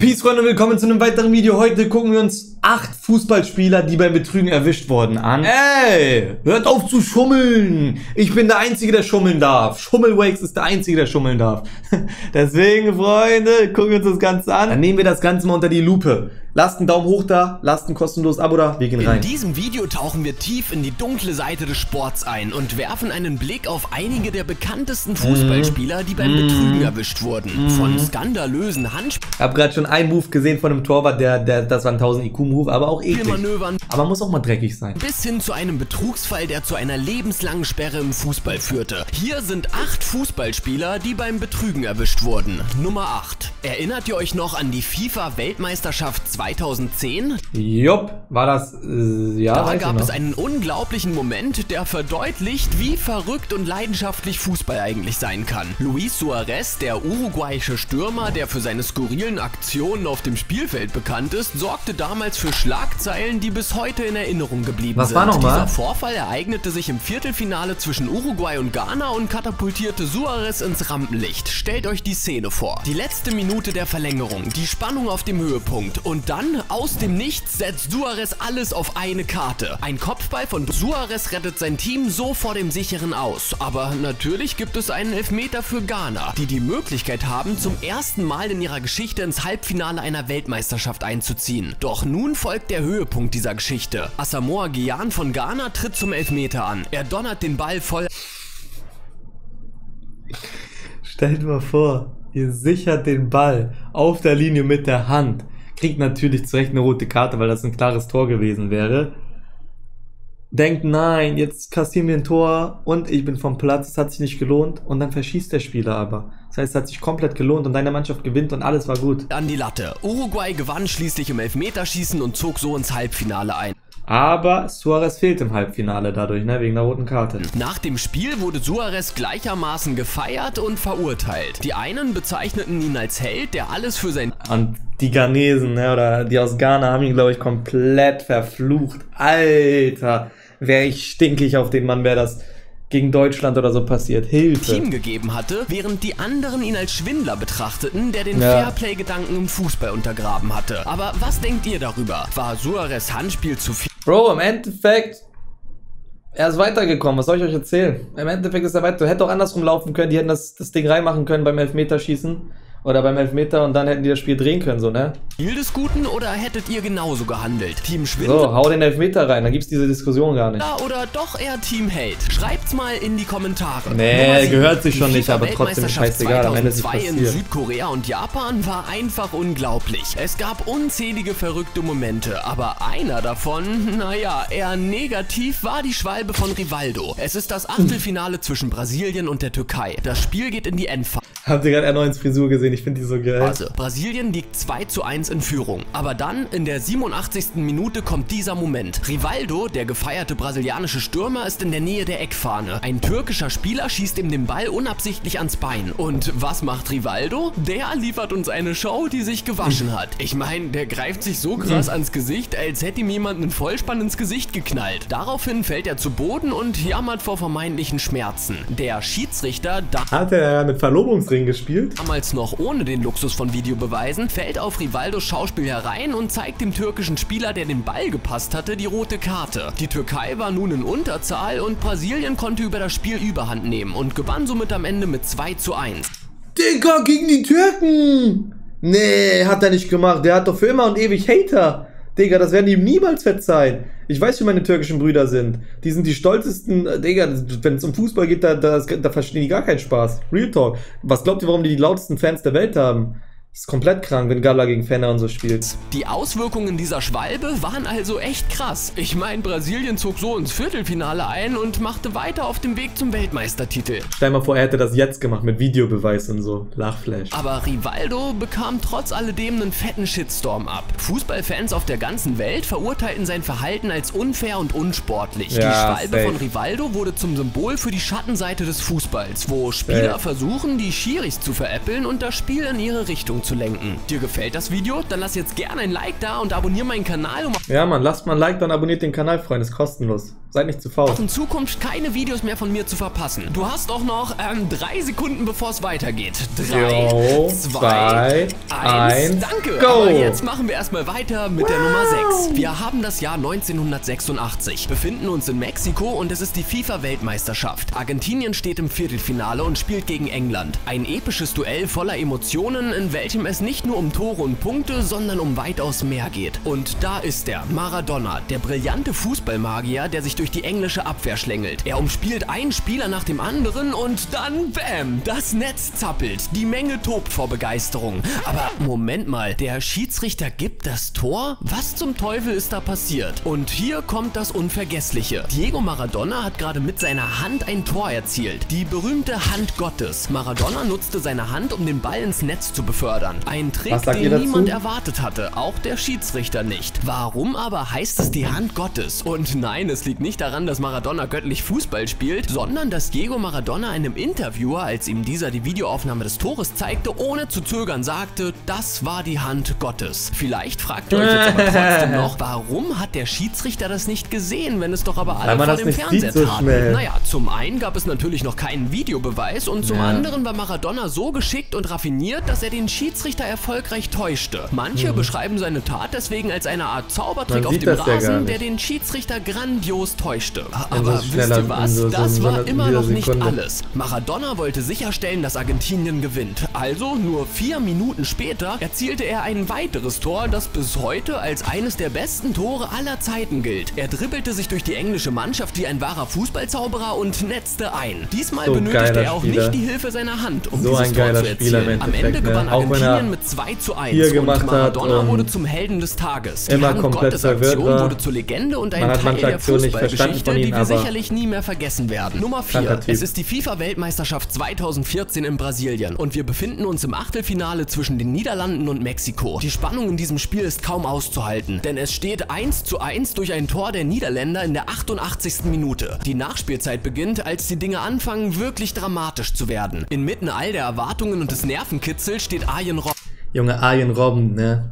Peace, Freunde, willkommen zu einem weiteren Video. Heute gucken wir uns 8 Fußballspieler, die beim Betrügen erwischt wurden, an. Ey, hört auf zu schummeln. Ich bin der Einzige, der schummeln darf. Schummelwakes ist der Einzige, der schummeln darf. Deswegen, Freunde, gucken wir uns das Ganze an. Dann nehmen wir das Ganze mal unter die Lupe. Lasst einen Daumen hoch da, lasst ein kostenloses Abo da, wir gehen rein. In diesem Video tauchen wir tief in die dunkle Seite des Sports ein und werfen einen Blick auf einige der bekanntesten Fußballspieler, die beim Betrügen erwischt wurden. Von skandalösen Handspielen. Ich habe gerade schon einen Move gesehen von einem Torwart, das war ein 1000 IQ-Move, aber auch eklig. Manövern, aber muss auch mal dreckig sein. Bis hin zu einem Betrugsfall, der zu einer lebenslangen Sperre im Fußball führte. Hier sind 8 Fußballspieler, die beim Betrügen erwischt wurden. Nummer 8. Erinnert ihr euch noch an die FIFA-Weltmeisterschaft 2010? Jupp, war das, ja. Da gab es einen unglaublichen Moment, der verdeutlicht, wie verrückt und leidenschaftlich Fußball eigentlich sein kann. Luis Suarez, der uruguayische Stürmer, der für seine skurrilen Aktionen auf dem Spielfeld bekannt ist, sorgte damals für Schlagzeilen, die bis heute in Erinnerung geblieben sind. Was war nochmal? Dieser Vorfall ereignete sich im Viertelfinale zwischen Uruguay und Ghana und katapultierte Suarez ins Rampenlicht. Stellt euch die Szene vor. Die letzte Minute der Verlängerung, die Spannung auf dem Höhepunkt und dann aus dem Nichts setzt Suarez alles auf eine Karte. Ein Kopfball von Suarez rettet sein Team so vor dem sicheren Aus. Aber natürlich gibt es einen Elfmeter für Ghana, die die Möglichkeit haben, zum ersten Mal in ihrer Geschichte ins Halbfinale einer Weltmeisterschaft einzuziehen. Doch nun folgt der Höhepunkt dieser Geschichte. Asamoah Gyan von Ghana tritt zum Elfmeter an. Er donnert den Ball voll. Stellt mal vor, ihr sichert den Ball auf der Linie mit der Hand. Kriegt natürlich zu Recht eine rote Karte, weil das ein klares Tor gewesen wäre. Denkt, nein, jetzt kassieren wir ein Tor und ich bin vom Platz, es hat sich nicht gelohnt und dann verschießt der Spieler aber. Das heißt, es hat sich komplett gelohnt und deine Mannschaft gewinnt und alles war gut. An die Latte. Uruguay gewann schließlich im Elfmeterschießen und zog so ins Halbfinale ein. Aber Suarez fehlt im Halbfinale dadurch, ne, wegen der roten Karte. Nach dem Spiel wurde Suarez gleichermaßen gefeiert und verurteilt. Die einen bezeichneten ihn als Held, der alles für sein... Und die Ghanesen, ne, oder die aus Ghana haben ihn, glaube ich, komplett verflucht. Alter, wäre ich stinkig auf den Mann, wäre das gegen Deutschland oder so passiert. Hilfe. Team gegeben hatte, während die anderen ihn als Schwindler betrachteten, der den Fairplay-Gedanken im Fußball untergraben hatte. Aber was denkt ihr darüber? War Suarez Handspiel zu viel? Bro, im Endeffekt, er ist weitergekommen, was soll ich euch erzählen? Im Endeffekt ist er weiter, hätte auch andersrum laufen können, die hätten das Ding reinmachen können beim Elfmeterschießen oder beim Elfmeter und dann hätten die das Spiel drehen können, so, ne? Spiel des Guten oder hättet ihr genauso gehandelt? Team Schwindler? So, hau den Elfmeter rein, dann gibt's diese Diskussion gar nicht. Oder doch eher Team Held? Schreibt's mal in die Kommentare. Nee, gehört sich schon nicht, aber trotzdem scheißegal, am Ende ist es passiert. In Südkorea und Japan war einfach unglaublich. Es gab unzählige verrückte Momente, aber einer davon, naja, eher negativ, war die Schwalbe von Rivaldo. Es ist das Achtelfinale zwischen Brasilien und der Türkei. Das Spiel geht in die Endphase. Habt ihr gerade Erneuens Frisur gesehen? Ich finde die so geil. Also, Brasilien liegt 2:1 in Führung. Aber dann, in der 87. Minute, kommt dieser Moment. Rivaldo, der gefeierte brasilianische Stürmer, ist in der Nähe der Eckfahne. Ein türkischer Spieler schießt ihm den Ball unabsichtlich ans Bein. Und was macht Rivaldo? Der liefert uns eine Show, die sich gewaschen hat. Ich meine, der greift sich so krass ans Gesicht, als hätte ihm jemand einen Vollspann ins Gesicht geknallt. Daraufhin fällt er zu Boden und jammert vor vermeintlichen Schmerzen. Der Schiedsrichter, hat er mit Verlobungsring gespielt? Damals noch ohne den Luxus von Videobeweisen, fällt auf Rivaldos Schauspiel herein und zeigt dem türkischen Spieler, der den Ball gepasst hatte, die rote Karte. Die Türkei war nun in Unterzahl und Brasilien konnte über das Spiel Überhand nehmen und gewann somit am Ende mit 2:1. Digga, gegen die Türken! Nee, hat er nicht gemacht. Der hat doch für immer und ewig Hater. Digga, das werden die ihm niemals verzeihen. Ich weiß, wie meine türkischen Brüder sind. Die sind die stolzesten, Digga, wenn es um Fußball geht, da verstehen die gar keinen Spaß. Real Talk. Was glaubt ihr, warum die lautesten Fans der Welt haben? Das ist komplett krank, wenn Gala gegen Fenner und so spielt. Die Auswirkungen dieser Schwalbe waren also echt krass. Ich meine, Brasilien zog so ins Viertelfinale ein und machte weiter auf dem Weg zum Weltmeistertitel. Stell mal vor, er hätte das jetzt gemacht mit Videobeweis und so. Lachflash. Aber Rivaldo bekam trotz alledem einen fetten Shitstorm ab. Fußballfans auf der ganzen Welt verurteilten sein Verhalten als unfair und unsportlich. Ja, die Schwalbe von Rivaldo wurde zum Symbol für die Schattenseite des Fußballs, wo Spieler versuchen, die Schiris zu veräppeln und das Spiel in ihre Richtung zu lenken. Dir gefällt das Video? Dann lass jetzt gerne ein Like da und abonniere meinen Kanal. Ja, Mann, lasst mal ein Like, dann abonniert den Kanal, Freunde. Ist kostenlos. Seid nicht zu faul. Auch in Zukunft keine Videos mehr von mir zu verpassen. Du hast auch noch 3 Sekunden, bevor es weitergeht. 3, 2, 1. Danke. Go. Aber jetzt machen wir erstmal weiter mit der Nummer 6. Wir haben das Jahr 1986, befinden uns in Mexiko und es ist die FIFA-Weltmeisterschaft. Argentinien steht im Viertelfinale und spielt gegen England. Ein episches Duell voller Emotionen, in welchem es nicht nur um Tore und Punkte, sondern um weitaus mehr geht. Und da ist er, Maradona, der brillante Fußballmagier, der sich durch die englische Abwehr schlängelt. Er umspielt einen Spieler nach dem anderen und dann, bam, das Netz zappelt. Die Menge tobt vor Begeisterung. Aber Moment mal, der Schiedsrichter gibt das Tor? Was zum Teufel ist da passiert? Und hier kommt das Unvergessliche. Diego Maradona hat gerade mit seiner Hand ein Tor erzielt. Die berühmte Hand Gottes. Maradona nutzte seine Hand, um den Ball ins Netz zu befördern. Ein Trick, den niemand erwartet hatte, auch der Schiedsrichter nicht. Warum aber heißt es die Hand Gottes? Und nein, es liegt nicht daran, dass Maradona göttlich Fußball spielt, sondern dass Diego Maradona einem Interviewer, als ihm dieser die Videoaufnahme des Tores zeigte, ohne zu zögern sagte, das war die Hand Gottes. Vielleicht fragt ihr euch jetzt aber trotzdem noch, warum hat der Schiedsrichter das nicht gesehen, wenn es doch aber alle vor dem Fernseher taten? Naja, zum einen gab es natürlich noch keinen Videobeweis und zum anderen war Maradona so geschickt und raffiniert, dass er den Schiedsrichter erfolgreich täuschte. Manche beschreiben seine Tat deswegen als eine Art Zaubertrick auf dem Rasen, der den Schiedsrichter grandios täuschte. Aber wisst ihr was? Das war immer noch nicht alles. Maradona wollte sicherstellen, dass Argentinien gewinnt. Also nur 4 Minuten später erzielte er ein weiteres Tor, das bis heute als eines der besten Tore aller Zeiten gilt. Er dribbelte sich durch die englische Mannschaft wie ein wahrer Fußballzauberer und netzte ein. Diesmal benötigte er auch nicht die Hilfe seiner Hand, um dieses Tor zu erzielen. Am Ende gewann Argentinien mit 2:1 und Maradona wurde zum Helden des Tages. Die Hand Gottes Aktion wurde zur Legende und ein Teil der Fußballgeschichte, die wir sicherlich nie mehr vergessen werden. Nummer 4. Es ist die FIFA-Weltmeisterschaft 2014 in Brasilien und wir befinden uns im Achtelfinale zwischen den Niederlanden und Mexiko. Die Spannung in diesem Spiel ist kaum auszuhalten, denn es steht 1:1 durch ein Tor der Niederländer in der 88. Minute. Die Nachspielzeit beginnt, als die Dinge anfangen, wirklich dramatisch zu werden. Inmitten all der Erwartungen und des Nervenkitzels steht Arjen Robben. Junge, Arjen Robben, ne?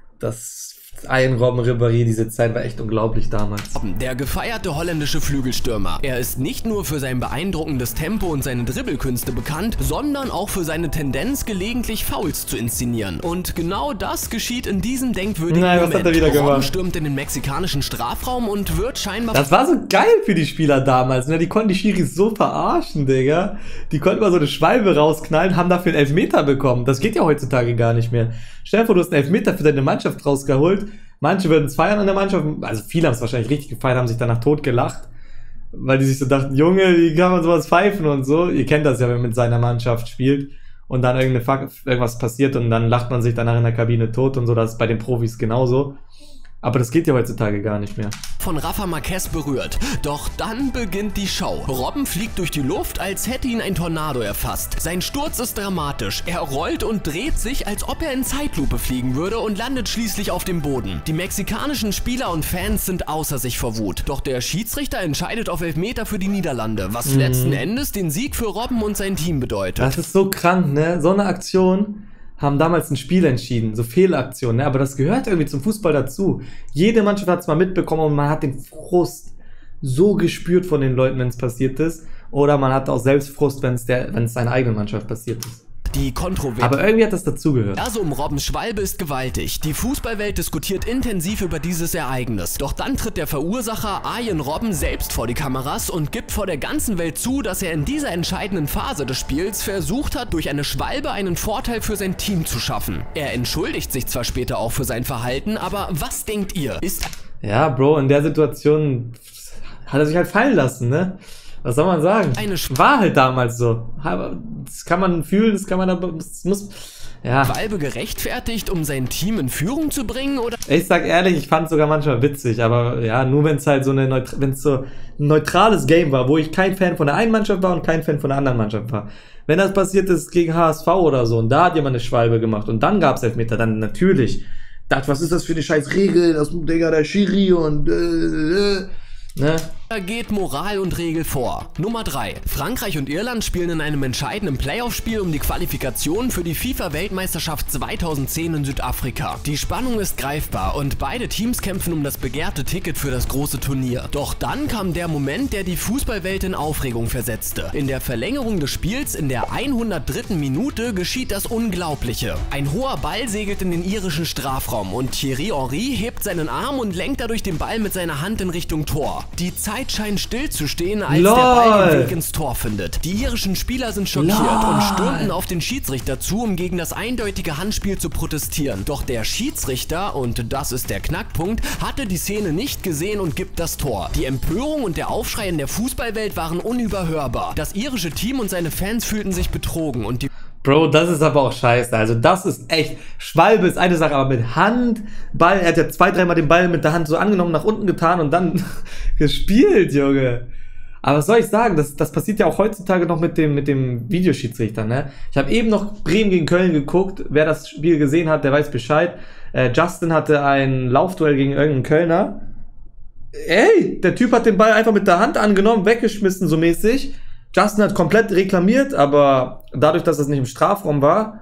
Das Arjen Robben Ribéry, diese Zeit war echt unglaublich damals. Der gefeierte holländische Flügelstürmer. Er ist nicht nur für sein beeindruckendes Tempo und seine Dribbelkünste bekannt, sondern auch für seine Tendenz, gelegentlich Fouls zu inszenieren. Und genau das geschieht in diesem denkwürdigen Moment. Was hat er wieder gemacht? Robben stürmt in den mexikanischen Strafraum und wird scheinbar... Das war so geil für die Spieler damals, ne? Die konnten die Schiris so verarschen, Digga. Die konnten mal so eine Schwalbe rausknallen, haben dafür einen Elfmeter bekommen. Das geht ja heutzutage gar nicht mehr. Stell dir vor, du hast einen Elfmeter für deine Mannschaft rausgeholt. Manche würden es feiern an der Mannschaft, also viele haben es wahrscheinlich richtig gefeiert, haben sich danach tot gelacht, weil die sich so dachten, Junge, wie kann man sowas pfeifen und so. Ihr kennt das ja, wenn man mit seiner Mannschaft spielt und dann irgendwas passiert und dann lacht man sich danach in der Kabine tot und so. Das ist bei den Profis genauso. Aber das geht ja heutzutage gar nicht mehr. Von Rafa Marquez berührt. Doch dann beginnt die Show. Robben fliegt durch die Luft, als hätte ihn ein Tornado erfasst. Sein Sturz ist dramatisch. Er rollt und dreht sich, als ob er in Zeitlupe fliegen würde und landet schließlich auf dem Boden. Die mexikanischen Spieler und Fans sind außer sich vor Wut. Doch der Schiedsrichter entscheidet auf Elfmeter für die Niederlande, was letzten Endes den Sieg für Robben und sein Team bedeutet. Das ist so krank, ne? So eine Aktion haben damals ein Spiel entschieden, so Fehlaktionen, ne? Aber das gehört irgendwie zum Fußball dazu. Jede Mannschaft hat es mal mitbekommen und man hat den Frust so gespürt von den Leuten, wenn es passiert ist. Oder man hat auch selbst Frust, wenn es seiner eigenen Mannschaft passiert ist. Die Kontroverse. Aber irgendwie hat das dazugehört. Also um Robbens Schwalbe ist gewaltig. Die Fußballwelt diskutiert intensiv über dieses Ereignis. Doch dann tritt der Verursacher Arjen Robben selbst vor die Kameras und gibt vor der ganzen Welt zu, dass er in dieser entscheidenden Phase des Spiels versucht hat, durch eine Schwalbe einen Vorteil für sein Team zu schaffen. Er entschuldigt sich zwar später auch für sein Verhalten, aber was denkt ihr? Ja, Bro, in der Situation hat er sich halt fallen lassen, ne? Was soll man sagen? War halt damals so. Das kann man fühlen, das muss... Ja. Schwalbe gerechtfertigt, um sein Team in Führung zu bringen, oder? Ich sag ehrlich, ich fand es sogar manchmal witzig, aber ja, nur wenn es halt so wenn es so ein neutrales Game war, wo ich kein Fan von der einen Mannschaft war und kein Fan von der anderen Mannschaft war. Wenn das passiert ist gegen HSV oder so und da hat jemand eine Schwalbe gemacht und dann gab's Elfmeter, dann natürlich. Was ist das für eine scheiß Regel? Das Digga, der Schiri und ne? Da geht Moral und Regel vor. Nummer 3. Frankreich und Irland spielen in einem entscheidenden Playoff-Spiel um die Qualifikation für die FIFA-Weltmeisterschaft 2010 in Südafrika. Die Spannung ist greifbar und beide Teams kämpfen um das begehrte Ticket für das große Turnier. Doch dann kam der Moment, der die Fußballwelt in Aufregung versetzte. In der Verlängerung des Spiels in der 103. Minute geschieht das Unglaubliche. Ein hoher Ball segelt in den irischen Strafraum und Thierry Henry hebt seinen Arm und lenkt dadurch den Ball mit seiner Hand in Richtung Tor. Die Zeit scheint stillzustehen, als der Ball den Weg ins Tor findet. Die irischen Spieler sind schockiert und stürmen auf den Schiedsrichter zu, um gegen das eindeutige Handspiel zu protestieren. Doch der Schiedsrichter, und das ist der Knackpunkt, hatte die Szene nicht gesehen und gibt das Tor. Die Empörung und der Aufschrei in der Fußballwelt waren unüberhörbar. Das irische Team und seine Fans fühlten sich betrogen und die Bro, das ist aber auch scheiße. Also das ist echt, Schwalbe ist eine Sache, aber mit Handball, er hat ja 2-3 Mal den Ball mit der Hand so angenommen, nach unten getan und dann gespielt, Junge. Aber was soll ich sagen, das passiert ja auch heutzutage noch mit dem Videoschiedsrichter, ne? Ich habe eben noch Bremen gegen Köln geguckt, wer das Spiel gesehen hat, der weiß Bescheid. Justin hatte ein Laufduell gegen irgendeinen Kölner. Ey, der Typ hat den Ball einfach mit der Hand angenommen, weggeschmissen so mäßig. Justin hat komplett reklamiert, aber dadurch, dass das nicht im Strafraum war,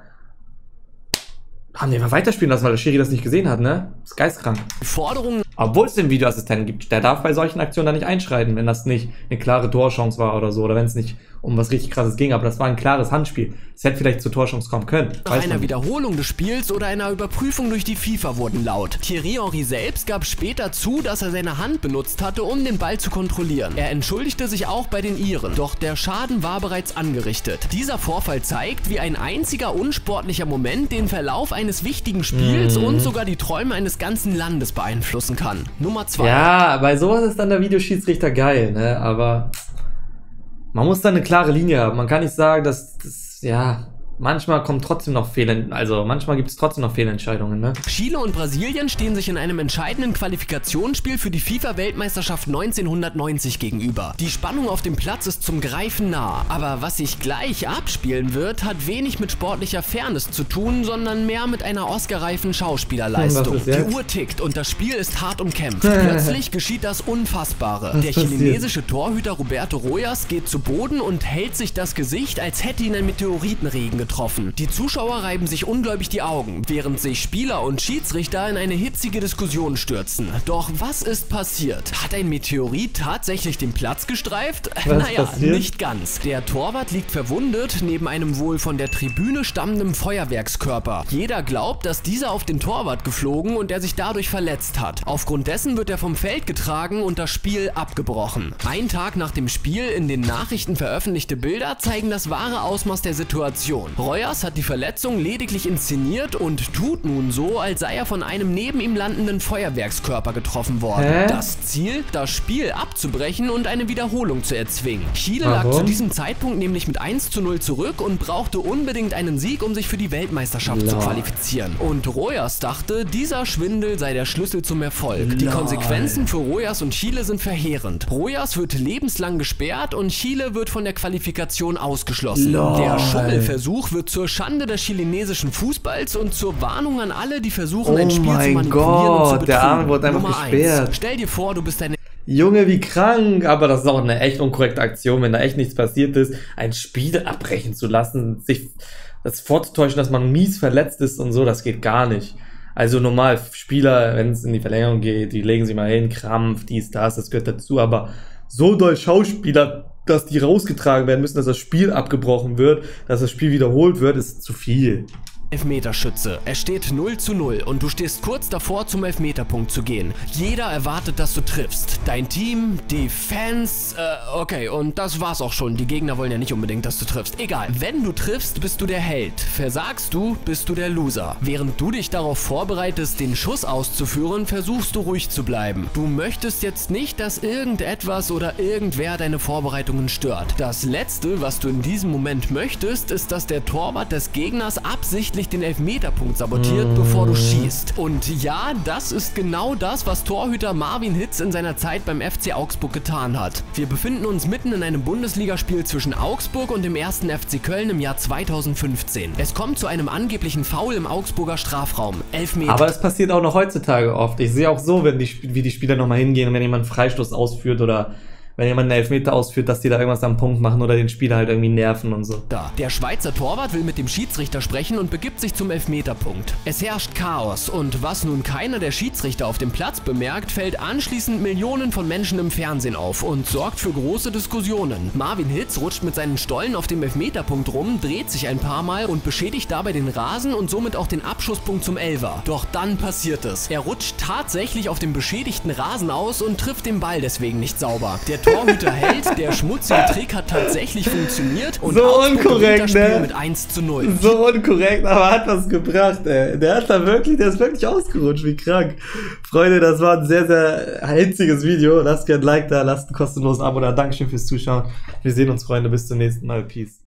haben die einfach weiterspielen lassen, weil der Schiri das nicht gesehen hat, ne? Das ist geistkrank. Forderungen. Obwohl es den Videoassistenten gibt, der darf bei solchen Aktionen da nicht einschreiten, wenn das nicht eine klare Torchance war oder so, oder wenn es nicht um was richtig Krasses ging, aber das war ein klares Handspiel. Es hätte vielleicht zur Torchance kommen können. Nach einer Wiederholung des Spiels oder einer Überprüfung durch die FIFA wurden laut. Thierry Henry selbst gab später zu, dass er seine Hand benutzt hatte, um den Ball zu kontrollieren. Er entschuldigte sich auch bei den Iren, doch der Schaden war bereits angerichtet. Dieser Vorfall zeigt, wie ein einziger unsportlicher Moment den Verlauf eines wichtigen Spiels und sogar die Träume eines ganzen Landes beeinflussen kann. Nummer 2. Ja, bei sowas ist dann der Videoschiedsrichter geil, ne? Aber man muss da eine klare Linie haben. Man kann nicht sagen, dass das, ja, manchmal kommt trotzdem noch manchmal gibt es trotzdem noch Fehlentscheidungen, ne? Chile und Brasilien stehen sich in einem entscheidenden Qualifikationsspiel für die FIFA-Weltmeisterschaft 1990 gegenüber. Die Spannung auf dem Platz ist zum Greifen nah, aber was sich gleich abspielen wird, hat wenig mit sportlicher Fairness zu tun, sondern mehr mit einer oscarreifen Schauspielerleistung. Die Uhr tickt und das Spiel ist hart umkämpft. Plötzlich geschieht das Unfassbare. Der chilenesische Torhüter Roberto Rojas geht zu Boden und hält sich das Gesicht, als hätte ihn ein Meteoritenregen getroffen. Die Zuschauer reiben sich ungläubig die Augen, während sich Spieler und Schiedsrichter in eine hitzige Diskussion stürzen. Doch was ist passiert? Hat ein Meteorit tatsächlich den Platz gestreift? Naja, nicht ganz. Der Torwart liegt verwundet neben einem wohl von der Tribüne stammenden Feuerwerkskörper. Jeder glaubt, dass dieser auf den Torwart geflogen und er sich dadurch verletzt hat. Aufgrund dessen wird er vom Feld getragen und das Spiel abgebrochen. Ein Tag nach dem Spiel in den Nachrichten veröffentlichte Bilder zeigen das wahre Ausmaß der Situation. Rojas hat die Verletzung lediglich inszeniert und tut nun so, als sei er von einem neben ihm landenden Feuerwerkskörper getroffen worden. Das Ziel, das Spiel abzubrechen und eine Wiederholung zu erzwingen. Chile lag zu diesem Zeitpunkt nämlich mit 1:0 zurück und brauchte unbedingt einen Sieg, um sich für die Weltmeisterschaft zu qualifizieren. Und Rojas dachte, dieser Schwindel sei der Schlüssel zum Erfolg. Die Konsequenzen für Rojas und Chile sind verheerend. Rojas wird lebenslang gesperrt und Chile wird von der Qualifikation ausgeschlossen. Der Schummelversuch wird zur Schande des chilenesischen Fußballs und zur Warnung an alle, die versuchen, ein Spiel zu manipulieren und zu betrügen. Der Arme wurde einfach gesperrt. Stell dir vor, du bist eine... Junge, wie krank, aber das ist auch eine echt unkorrekte Aktion, wenn da echt nichts passiert ist, ein Spiel abbrechen zu lassen, sich das vorzutäuschen, dass man mies verletzt ist und so, das geht gar nicht. Also normal, Spieler, wenn es in die Verlängerung geht, die legen sich mal hin, Krampf, dies, das gehört dazu, aber so doll Schauspieler, dass die rausgetragen werden müssen, dass das Spiel abgebrochen wird, dass das Spiel wiederholt wird, ist zu viel. Elfmeterschütze. Es steht 0:0 und du stehst kurz davor, zum Elfmeterpunkt zu gehen. Jeder erwartet, dass du triffst. Dein Team, die Fans, okay, und das war's auch schon. Die Gegner wollen ja nicht unbedingt, dass du triffst. Egal. Wenn du triffst, bist du der Held. Versagst du, bist du der Loser. Während du dich darauf vorbereitest, den Schuss auszuführen, versuchst du ruhig zu bleiben. Du möchtest jetzt nicht, dass irgendetwas oder irgendwer deine Vorbereitungen stört. Das Letzte, was du in diesem Moment möchtest, ist, dass der Torwart des Gegners absichtlich den Elfmeterpunkt sabotiert, bevor du schießt. Und ja, das ist genau das, was Torhüter Marvin Hitz in seiner Zeit beim FC Augsburg getan hat. Wir befinden uns mitten in einem Bundesligaspiel zwischen Augsburg und dem 1. FC Köln im Jahr 2015. Es kommt zu einem angeblichen Foul im Augsburger Strafraum. Elfmeter. Aber es passiert auch noch heutzutage oft. Ich sehe auch so, wie die Spieler nochmal hingehen und wenn jemand einen Freistoß ausführt oder wenn jemand einen Elfmeter ausführt, dass die da irgendwas am Punkt machen oder den Spieler halt irgendwie nerven und so. Der Schweizer Torwart will mit dem Schiedsrichter sprechen und begibt sich zum Elfmeterpunkt. Es herrscht Chaos und was nun keiner der Schiedsrichter auf dem Platz bemerkt, fällt anschließend Millionen von Menschen im Fernsehen auf und sorgt für große Diskussionen. Marvin Hitz rutscht mit seinen Stollen auf dem Elfmeterpunkt rum, dreht sich ein paar Mal und beschädigt dabei den Rasen und somit auch den Abschusspunkt zum Elfer. Doch dann passiert es. Er rutscht tatsächlich auf dem beschädigten Rasen aus und trifft den Ball deswegen nicht sauber. Der Torhüter hält, der schmutzige Trick hat tatsächlich funktioniert und so unkorrekt, ne? Mit 1:0. So unkorrekt, aber hat was gebracht, ey. Der ist wirklich ausgerutscht, wie krank. Freunde, das war ein sehr, sehr hitziges Video. Lasst gerne ein Like da, lasst ein kostenloses Abo da. Dankeschön fürs Zuschauen. Wir sehen uns, Freunde. Bis zum nächsten Mal. Peace.